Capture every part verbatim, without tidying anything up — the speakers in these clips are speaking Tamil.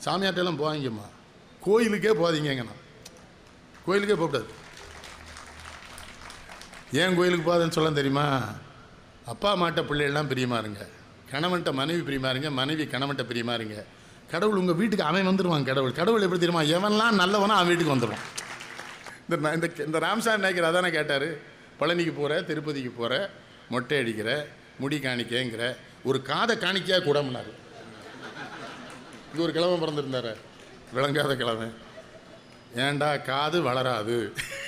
சாமியார்ட்டெல்லாம் போவாங்கம்மா, கோயிலுக்கே போகாதீங்கண்ணா. கோயிலுக்கே போகக்கூடாது. ஏன் கோயிலுக்கு போகாதுன்னு சொல்ல தெரியுமா? அப்பா அம்மாட்ட பிள்ளைகள்லாம் பிரியமாக இருங்க, கணவன்கிட்ட மனைவி பிரியமாக இருங்க, மனைவி கணவன்கிட்ட பிரியமாக இருங்க. கடவுள் உங்கள் வீட்டுக்கு அவன் வந்துடுவான். கடவுள் கடவுள் எப்படி தெரியுமா? எவன்லாம் நல்லவனோ அவன் வீட்டுக்கு வந்துடுவான். இந்த இந்த ராமசாமி நாயக்கர் அதானே கேட்டார். பழனிக்கு போகிற, திருப்பதிக்கு போகிற, மொட்டை அடிக்கிற, முடி காணிக்கங்கிற, ஒரு காதை காணிக்கையாக கூடம்னாரு. இது ஒரு கிழமை பிறந்திருந்தார், விளங்காத கிழமை. ஏண்டா காது வளராது.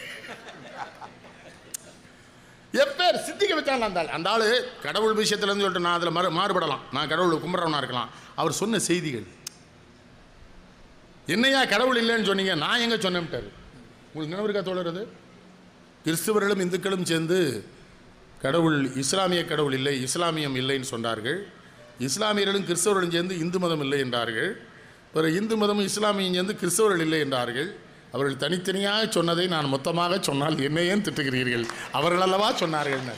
எப்பேர் சித்திக்க வச்சாங்க அந்த ஆள். அந்த ஆள் கடவுள் விஷயத்துலேருந்து சொல்லிட்டு நான் அதில் மறு மாறுபடலாம், நான் கடவுள் கும்பிட்றவனா இருக்கலாம். அவர் சொன்ன செய்திகள் என்னையா கடவுள் இல்லைன்னு சொன்னீங்க, நான் எங்கே சொன்னேன்ட்டார். உங்களுக்கு நினைவு இருக்கா தோழறது? கிறிஸ்தவர்களும் இந்துக்களும் சேர்ந்து கடவுள் இஸ்லாமிய கடவுள் இல்லை, இஸ்லாமியம் இல்லைன்னு சொன்னார்கள். இஸ்லாமியர்களும் கிறிஸ்தவர்களும் சேர்ந்து இந்து மதம் இல்லை என்றார்கள். பிறகு இந்து மதமும் இஸ்லாமியம் சேர்ந்து கிறிஸ்தவர்கள் இல்லை என்றார்கள். அவர்கள் தனித்தனியாக சொன்னதை நான் மொத்தமாக சொன்னால் என்ன ஏன் திட்டுகிறீர்கள்? அவர்கள் அல்லவா சொன்னார்கள்.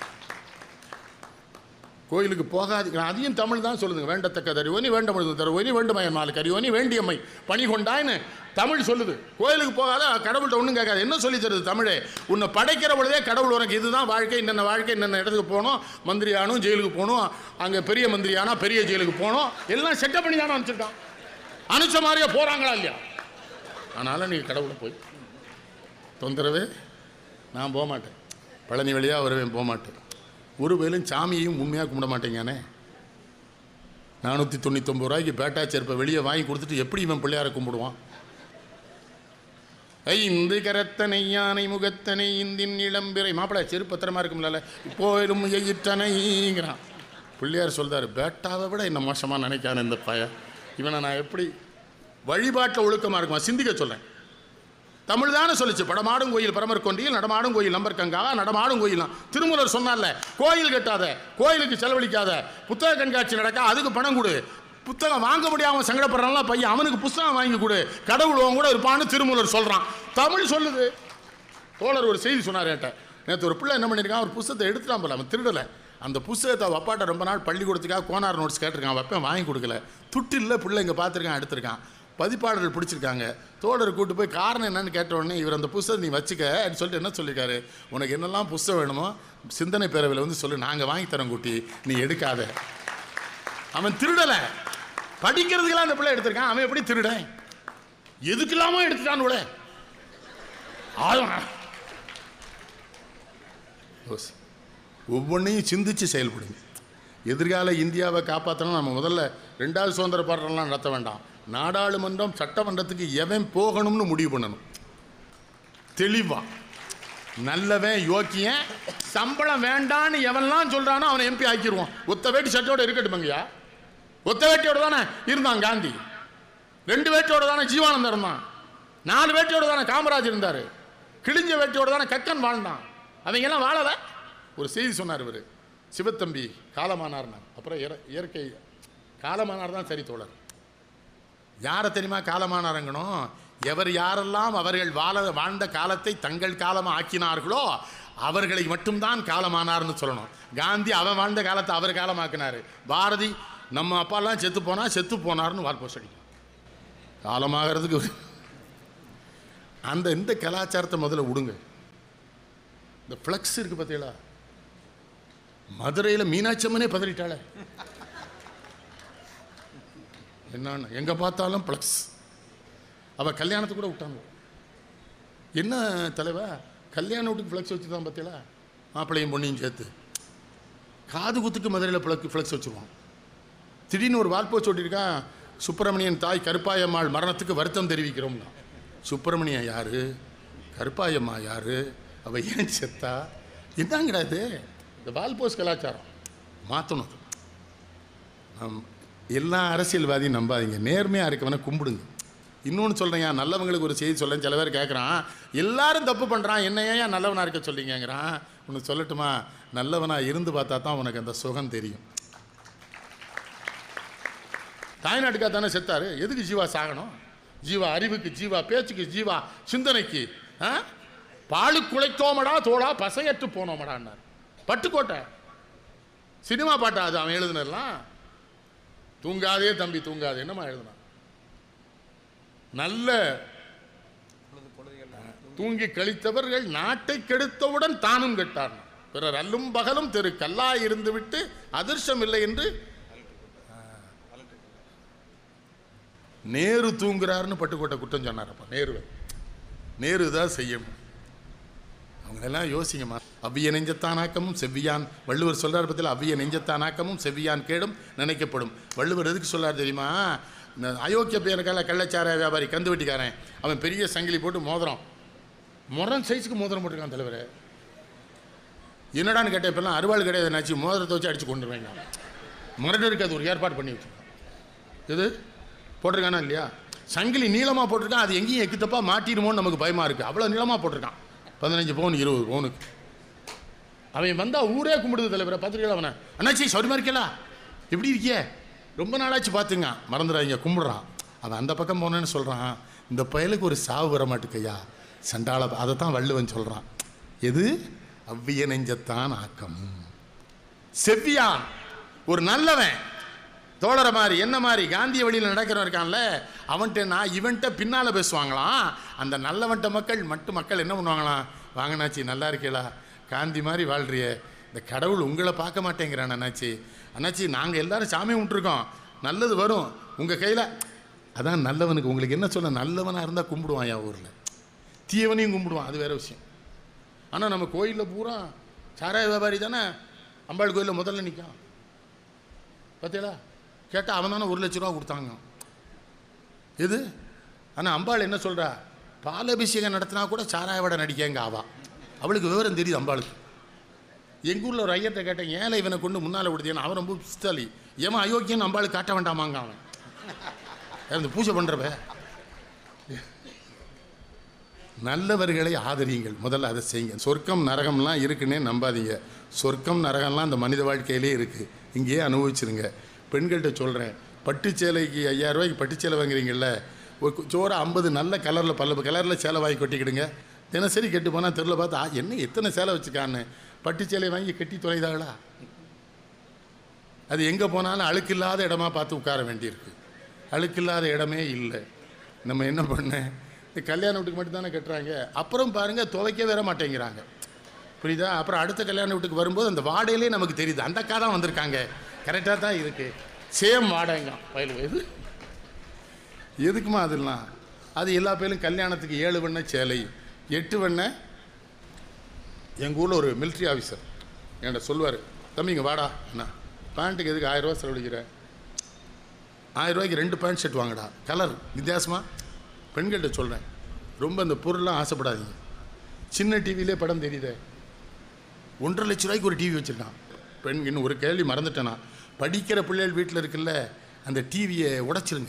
கோயிலுக்கு போகாது, அதையும் தமிழ் தான் சொல்லுதுங்க. வேண்டத்தக்க தருவோனி வேண்டமுழுது தருவோனி வேண்டுமயன் நாலு கரிவோனி வேண்டியம்மை பணி கொண்டாயின்னு தமிழ் சொல்லுது. கோயிலுக்கு போகாத, கடவுள்கிட்ட ஒன்றும் கேட்காது. என்ன சொல்லி தருது தமிழே? உன்னை படைக்கிற பொழுதே கடவுள் உனக்கு இதுதான் வாழ்க்கை, இன்னென்ன வாழ்க்கை, இன்னென்ன இடத்துக்கு போகணும், மந்திரியானும் ஜெயிலுக்கு போகணும், அங்கே பெரிய மந்திரியானா பெரிய ஜெயிலுக்கு போகணும், எல்லாம் செட்டப் பண்ணி தானே அனுப்பிச்சிருக்கான். அனுப்பிச்ச மாதிரியே போகிறாங்களா இல்லையா? அதனால் நீங்கள் கடவுளை போய் தொந்தரவே நான் போக மாட்டேன். பழனி வழியாக வருவேன், போக மாட்டேன். ஒரு வேலும் சாமியையும் உண்மையாக கும்பிட மாட்டேங்கானே. நானூற்றி தொண்ணூத்தொம்பது ரூபாய்க்கு பேட்டா செருப்பை வெளியே வாங்கி கொடுத்துட்டு எப்படி இவன் பிள்ளையாரை கும்பிடுவான்? ஐந்து கரத்தனை யானை முகத்தனை இந்தின் இளம்பிறை மாப்பிள்ளை செருப்பு பத்திரமா இருக்கும்ல, போயிடும் எயிற்றனைங்கிறான். பிள்ளையார் சொல்கிறார், பேட்டாவை விட என்ன மோசமாக நினைக்கான இந்த பையன், இவனை நான் எப்படி வழிபாட்டில் ஒழுக்கமாக இருக்குமா சிந்திக்க சொல்கிறேன். தமிழ் தானே சொல்லிச்சு. படமாடும் கோயில் பரமர் கொண்டியில் நடமாடும் கோயில் நம்பர் கங்காவா நடமாடும் கோயிலாம். திருமூலர் சொன்னார்ல, கோயில் கட்டாத, கோயிலுக்கு செலவழிக்காத, புத்தக கண்காட்சி நடக்க அதுக்கு பணம் கொடு, புத்தகம் வாங்க முடியாமல் சங்கடப்படுறான்ல பையன், அவனுக்கு புத்தகம் வாங்கி கொடு, கடவுள் உன் கூட இருப்பான்னு திருமூலர் சொல்கிறான். தமிழ் சொல்லுது. தோழர் ஒரு செய்தி சொன்னார் என்கிட்ட. நேற்று ஒரு பிள்ளை என்ன பண்ணியிருக்கான், ஒரு புத்தகத்தை எடுத்துட்டான் போல, அவன் திருடலை. அந்த புத்தகத்தை அப்பாட்ட ரொம்ப நாள் பள்ளிக்கூடத்துக்காக கோனார் நோட்ஸ் கேட்டிருக்கான், வைப்பேன் வாங்கி கொடுக்கல. துட்டு இல்லை, பிள்ளை இங்கே பார்த்துருக்கான், எடுத்திருக்கான். பதிப்பாளர்கள் பிடிச்சிருக்காங்க. தோழர் கூட்டு போய் காரணம் என்னன்னு கேட்ட உடனே இவர் அந்த புஸ்தகம் நீ வச்சுக்க அப்படின்னு சொல்லிட்டு என்ன சொல்லியிருக்காரு, உனக்கு என்னெல்லாம் புஸ்தகம் வேணுமோ சிந்தனை பேரவையில் வந்து சொல்லு, நாங்கள் வாங்கி தரோம் குட்டி, நீ எடுக்காத. அவன் திருடலை, படிக்கிறதுக்கெல்லாம் அந்த பிள்ளை எடுத்திருக்கான். அவன் எப்படி திருட? எதுக்கெல்லாமோ எடுத்துட்டான் கூட. ஒவ்வொன்றையும் சிந்திச்சு செயல்படுங்க. எதிர்கால இந்தியாவை காப்பாற்றணும். நம்ம முதல்ல ரெண்டாவது சுதந்திர போராட்டம்லாம் நடத்த வேண்டாம். நாடாளுமன்றம் சட்டமன்றத்துக்கு எவன் போகணும்னு முடிவு பண்ணணும். தெளிவா நல்லவன் யோக்கியன், சம்பளம் வேண்டான்னு எவன்லாம் சொல்றானோ அவனை எம்பி ஆக்கிடுவோம். ஒத்த வேட்டி சட்டோட இருக்கட்டுமங்கய்யா. ஒத்த வேட்டியோட தானே இருந்தான் காந்தி, ரெண்டு வேட்டியோட தானே ஜீவானந்தம் இருந்தான், நாலு வேட்டியோட தானே காமராஜ் இருந்தார், கிழிஞ்ச வேட்டியோட தானே கக்கன் வாழ்ந்தான். அவங்க எல்லாம் வாழல. ஒரு செய்தி சொன்னார் இவர், சிவத்தம்பி காலமானார்னா, அப்புறம் இயற்கை காலமானார் தான் சரி தோழர். யாரை தெரியுமா காலமானாரங்கணும்? எவர் யாரெல்லாம் அவர்கள் வாழ வாழ்ந்த காலத்தை தங்கள் காலமாக ஆக்கினார்களோ அவர்களை மட்டும்தான் காலமானார்னு சொல்லணும். காந்தி அவன் வாழ்ந்த காலத்தை அவர் காலமாக்கினார். பாரதி நம்ம அப்பாலாம் செத்து போனால் செத்து போனார்னு வால்போஸ்ட் அடிக்கும். காலமாகிறதுக்கு அந்த இந்த கலாச்சாரத்தை முதல்ல விடுங்க. இந்த ஃப்ளக்ஸ் இருக்குது பார்த்தீங்களா, மதுரையில் மீனாட்சி அம்மனே பதறிட்டாளே, என்னன்னு எங்கே பார்த்தாலும் ப்ளக்ஸ். அவள் கல்யாணத்துக்கு கூட விட்டாங்க. என்ன தலைவா, கல்யாண வீட்டுக்கு ஃப்ளக்ஸ் வச்சு தான் பார்த்தீங்களா, மாப்பிள்ளையும் பொண்ணையும் சேர்த்து. காது குத்துக்கு மதுரையில் ஃப்ளக் ஃப்ளக்ஸ் வச்சுருவான். திடீர்னு ஒரு வால்போஸ்ட் ஓட்டியிருக்கான், சுப்பிரமணியன் தாய் கருப்பாயம்மாள் மரணத்துக்கு வருத்தம் தெரிவிக்கிறோம்னா. சுப்பிரமணியன் யார், கருப்பாயம்மா யார், அவள் ஏன் செத்தா, என்னங்கிறாது? இந்த வால்போஸ்ட் கலாச்சாரம் மாற்றணும். எல்லா அரசியல்வாதியும் நம்பாதீங்க, நேர்மையாக இருக்கவனை கும்பிடுங்க. இன்னொன்று சொல்கிறேன், நல்லவங்களுக்கு ஒரு செய்தி சொல்ல. சில பேர் கேட்குறான், எல்லாரும் தப்பு பண்ணுறான், என்ன ஏன் நல்லவனாக இருக்க சொல்லிங்கிறான். ஒன்று சொல்லட்டுமா, நல்லவனாக இருந்து பார்த்தா தான் உனக்கு அந்த சுகம் தெரியும். தாய்நாட்டுக்காக தானே செத்தாரு, எதுக்கு ஜீவா சாகணும்? ஜீவா அறிவுக்கு, ஜீவா பேச்சுக்கு, ஜீவா சிந்தனைக்கு. பாலு குலைத்தோமடா தோளா பசையற்று போனோமடான்னார். பட்டுக்கோட்டை சினிமா பாட்டா அது அவன் எழுதுனெல்லாம். தூங்காதே தம்பி தூங்காதே, என்னம்மா எழுதுனான்? நல்ல தூங்கி கழித்தவர்கள் நாட்டை கெடுத்தவுடன் தானும் கெட்டார். பிறர் அல்லும் பகலும் திரு கல்லா இருந்து விட்டு அதிர்ஷ்டம் இல்லை என்று நேரு தூங்குறாருன்னு பட்டுக்கோட்டை குற்றம் சொன்னாரப்பா. நேரு நேரு தான் செய்யணும். அவங்களெல்லாம் யோசிங்கம்மா. அவ்விய நெஞ்சத்தானாக்கமும் செவ்வியான் வள்ளுவர் சொல்றார் பத்தியில், அவ்விய நெஞ்சத்தானாக்கமும் செவ்வியான் கேடும் நினைக்கப்படும். வள்ளுவர் எதுக்கு சொல்றார் தெரியுமா? இந்த அயோக்கிய பேருக்கால கள்ளச்சார வியாபாரி கந்து வெட்டிக்காரன், அவன் பெரிய சங்கிலி போட்டு மோதிரம் முரண் சைஸுக்கு மோதிரம் போட்டிருக்கான். தலைவர் என்னடான்னு கேட்ட இப்பெல்லாம் அறுவாள் கிடையாது, என்னாச்சு மோதிரத்தை வச்சு அடிச்சு கொண்டுருவாங்க. மரடருக்கு அது ஒரு ஏற்பாடு பண்ணி வச்சுருக்கான். எது போட்டிருக்கானா இல்லையா? சங்கிலி நீளமாக போட்டிருக்கான். அது எங்கேயும் எக்குத்தப்பா மாட்டிடுமோன்னு நமக்கு பயமாக இருக்குது. அவ்வளோ நீளமாக போட்டிருக்கான். பதினஞ்சு பவுன் இருபது பவுனுக்கு. அவன் வந்தால் ஊரே கும்பிடுது. தலைவரை பார்த்துருக்கா அவனை? அண்ணாச்சி சௌரியமாக இருக்கலா, எப்படி இருக்கிய, ரொம்ப நாளாச்சு பார்த்துங்க. மறந்துடாதீங்க, கும்பிடுறான். அவன் அந்த பக்கம் போனேன்னு சொல்கிறான், இந்த பயலுக்கு ஒரு சாவு வர மாட்டுக்கையா சண்டாள. அதை தான் வள்ளுவன் சொல்கிறான். எது? அவ்விய நெஞ்சத்தான் ஆக்கம். செவ்வியான் ஒரு நல்லவன், தோழரை மாதிரி என்ன மாதிரி காந்திய வழியில் நடக்கிறவன் இருக்கான்ல, அவன்கிட்ட நான் இவன்கிட்ட பின்னால் பேசுவாங்களாம். அந்த நல்லவன்ட்ட மக்கள் மட்டும் மக்கள் என்ன பண்ணுவாங்களாம்? வாங்கண்ணாச்சி நல்லா இருக்கீங்களா, காந்தி மாதிரி வாழ்றிய, இந்த கடவுள் உங்களை பார்க்க மாட்டேங்கிறான் அண்ணாச்சி. அண்ணாச்சி நாங்கள் எல்லாரும் சாமி விட்டுருக்கோம், நல்லது வரும் உங்கள் கையில். அதான் நல்லவனுக்கு உங்களுக்கு என்ன சொல்ல, நல்லவனாக இருந்தால் கும்பிடுவான் என் ஊரில், தீயவனையும் கும்பிடுவான், அது வேறு விஷயம். ஆனால் நம்ம கோயிலில் பூரா சாராய வியாபாரி தானே அம்பாள் கோயிலில் முதல்ல நிற்கான். பார்த்தீங்களா? கேட்டால் அவன் தானே ஒரு லட்ச ரூபா கொடுத்தாங்க. எது? ஆனால் அம்பாள் என்ன சொல்கிறா? பாலபிஷேகம் நடத்தினா கூட சாராய வடை நடிக்கங்க ஆவா. அவளுக்கு விவரம் தெரியுது அம்பாளுக்கு. எங்கள் ஊரில் ஒரு ஐயர்கிட்ட கேட்டேன், ஏழை இவனை கொண்டு முன்னால் விடுதேன்னு. அவன் ரொம்ப புஸ்தாலி, ஏமா அயோக்கியன்னு அம்பாளுக்கு காட்ட வேண்டாமாங்க. அவன் இந்த பூஜை பண்ணுறவ. நல்லவர்களை ஆதரியுங்கள், முதல்ல அதை செய்யுங்க. சொர்க்கம் நரகம்லாம் இருக்குன்னே நம்பாதீங்க. சொர்க்கம் நரகம்லாம் அந்த மனித வாழ்க்கையிலே இருக்குது, இங்கேயே அனுபவிச்சிருங்க. பெண்கள்கிட்ட சொல்கிறேன், பட்டு சேலைக்கு ஐயாயிரம் ரூபாய்க்கு பட்டு சேலை வாங்குறீங்கல்ல, ஒரு சோற ஐம்பது நல்ல கலரில் பல்ல கலரில் சேலை வாங்கி கொட்டிக்கிடுங்க. தினசரி கெட்டு போனால் தெருவில் பார்த்து, ஆ என்ன எத்தனை சேலை வச்சுக்கான்னு. பட்டு சேலை வாங்கி கட்டி தொலைதாங்களா? அது எங்கே போனாலும் அழுக்கில்லாத இடமா பார்த்து உட்கார வேண்டியிருக்கு. அழுக்கில்லாத இடமே இல்லை. நம்ம என்ன பண்ண, இந்த கல்யாண வீட்டுக்கு மட்டும்தானே கட்டுறாங்க. அப்புறம் பாருங்கள் துவைக்க வேற மாட்டேங்கிறாங்க, புரியுதா? அப்புறம் அடுத்த கல்யாண வீட்டுக்கு வரும்போது அந்த வாடையிலே நமக்கு தெரியுது, அந்த அக்கா தான் வந்திருக்காங்க, கரெக்டாக தான் இருக்குது, சேம் வாடகைங்க. பயில் எது எதுக்குமா அதெல்லாம்? அது எல்லா பயிலும் கல்யாணத்துக்கு ஏழு வண்ண சேலை, எட்டு வண்ண. எங்கள் ஊரில் ஒரு மிலிட்ரி ஆஃபீஸர் என்கிட்ட சொல்லுவார், தம்பிங்க வாடா, என்ன பேண்ட்டுக்கு எதுக்கு ஆயிரம் ரூபா செலவழிக்கிற, ஆயிரம் ரூபாய்க்கு ரெண்டு பேண்ட் ஷர்ட் வாங்கடா, கலர் வித்தியாசமாக. பெண்கள்கிட்ட சொல்கிறேன், ரொம்ப அந்த பொருள்லாம் ஆசைப்படாதீங்க. சின்ன டிவிலே படம் தெரியுதே, ஒன்றரை லட்ச ரூபாய்க்கு ஒரு டிவி வச்சுருக்கான். பெண் இன்னும் ஒரு கேள்வி மறந்துட்டேனா, படிக்கிற பிள்ளைகள் வீட்டில் இருக்குல்ல, அந்த டிவியை உடைச்சிருங்க.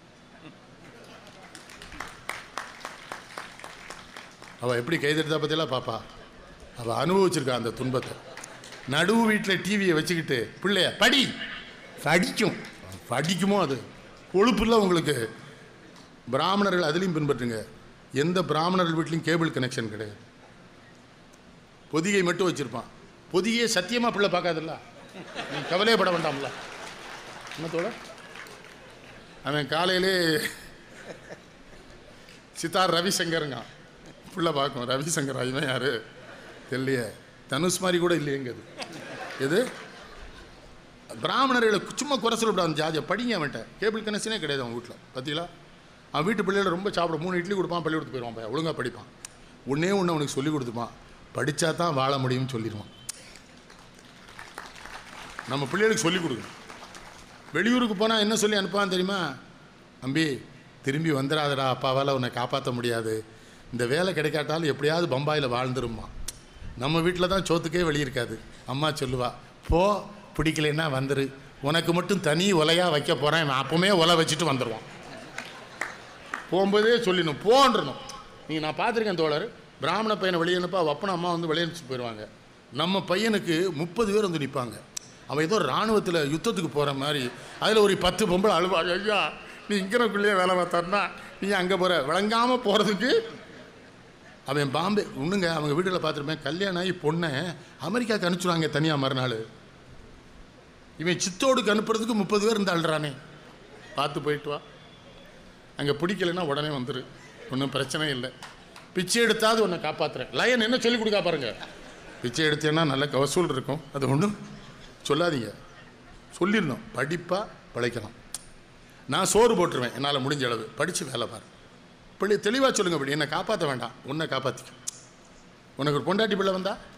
அவள் எப்படி கைதெடுத்தா பற்றியெல்லாம் பாப்பா, அவள் அனுபவிச்சிருக்கா அந்த துன்பத்தை. நடுவு வீட்டில் டிவியை வச்சுக்கிட்டு பிள்ளைய படி, படிக்கும் படிக்குமோ அது கொழுப்பு இல்லை உங்களுக்கு. பிராமணர்கள் அதுலேயும் பின்பற்றுங்க, எந்த பிராமணர்கள் வீட்லேயும் கேபிள் கனெக்ஷன் கிடையாது, பொதிகை மட்டும் வச்சுருப்பான். பொதிகையே சத்தியமாக பிள்ளை பார்க்காதில்ல, நீ கவலையே பட வேண்டாம்ல. என்னத்தோட அவன் காலையிலே சித்தார் ரவிசங்கருங்க பிள்ளை பார்க்கும். ரவிசங்கர் இவன் யார் தெரியலையே, தனுஷ் மாதிரி கூட இல்லையேங்கிறது. எது பிராமணர்களை சும்மா குறை சொல்லப்படாது, அந்த ஜாதியை படிங்க. அவன்கிட்ட கேபிள் கனெக்ஷனே கிடையாது அவன் வீட்டில். பார்த்தீங்களா? அவன் வீட்டு பிள்ளைகளை ரொம்ப சாப்பிட, மூணு இட்லி கொடுப்பான், பள்ளி கொடுத்து போயிடுவான். பையன் ஒழுங்காக படிப்பான். ஒன்றே ஒன்று அவனுக்கு சொல்லி கொடுத்துப்பான், படித்தா தான் வாழ முடியும்னு சொல்லிடுவான். நம்ம பிள்ளைகளுக்கு சொல்லிக் கொடுக்கணும். வெளியூருக்கு போனால் என்ன சொல்லி அனுப்பான்னு தெரியுமா? தம்பி திரும்பி வந்துடாதடா, அப்பாவால் உன்னை காப்பாற்ற முடியாது, இந்த வேலை கிடைக்காட்டாலும் எப்படியாவது பம்பாயில் வாழ்ந்துருமா. நம்ம வீட்டில் தான் சோத்துக்கே வெளியிருக்காது. அம்மா சொல்லுவா, போ பிடிக்கலைன்னா வந்துரு, உனக்கு மட்டும் தனி ஒலையாக வைக்க போகிறேன், அப்போவுமே ஒலை வச்சுட்டு வந்துடுவான். போகும்போதே சொல்லிடணும், போன்றணும். நீங்கள் நான் பார்த்துருக்கேன் தோழர், பிராமண பையனை வெளியனுப்பா, அப்பனை அம்மா வந்து வெளியனுப்பிச்சு போயிடுவாங்க. நம்ம பையனுக்கு முப்பது பேர் வந்து நிற்பாங்க. அவன் ஏதோ இராணுவத்தில் யுத்தத்துக்கு போகிற மாதிரி, அதில் ஒரு பத்து பொம்பளை அழுவா, ஐயா நீ இங்கனக்குள்ளேயே வேலை பார்த்தாருன்னா நீ அங்கே போகிற, விளங்காமல் போகிறதுக்கு. அவன் பாம்பே ஒன்றுங்க, அவங்க வீட்டில் பார்த்துருப்பேன், கல்யாணம் ஆகி பொண்ணை அமெரிக்காவுக்கு அனுப்பிச்சுடுவாங்க தனியாக மறுநாள். இவன் சித்தோடுக்கு அனுப்புறதுக்கு முப்பது பேர் இருந்து அழுறானே, பார்த்து போயிட்டு வா. அங்கே பிடிக்கலைன்னா உடனே வந்துரு, ஒன்றும் பிரச்சனை இல்லை. பிச்சை எடுத்தாவது உன்னை காப்பாற்றுறேன். லயன் என்ன சொல்லிக் கொடுக்கா பாருங்க. பிச்சை எடுத்தேன்னா நல்ல வசூல் இருக்கும், அது ஒன்றும் சொல்லாதீங்க. சொல்லிடணும், படிப்பாக பிழைக்கலாம். நான் சோறு போட்டுருவேன் என்னால் முடிஞ்ச அளவு, படித்து வேலை பாரு. பிள்ளை தெளிவாக சொல்லுங்க, அப்படி என்னை காப்பாற்ற வேண்டாம், உன்னை காப்பாற்றிக்க. உனக்கு ஒரு பொண்டாட்டி பிள்ளை வந்தா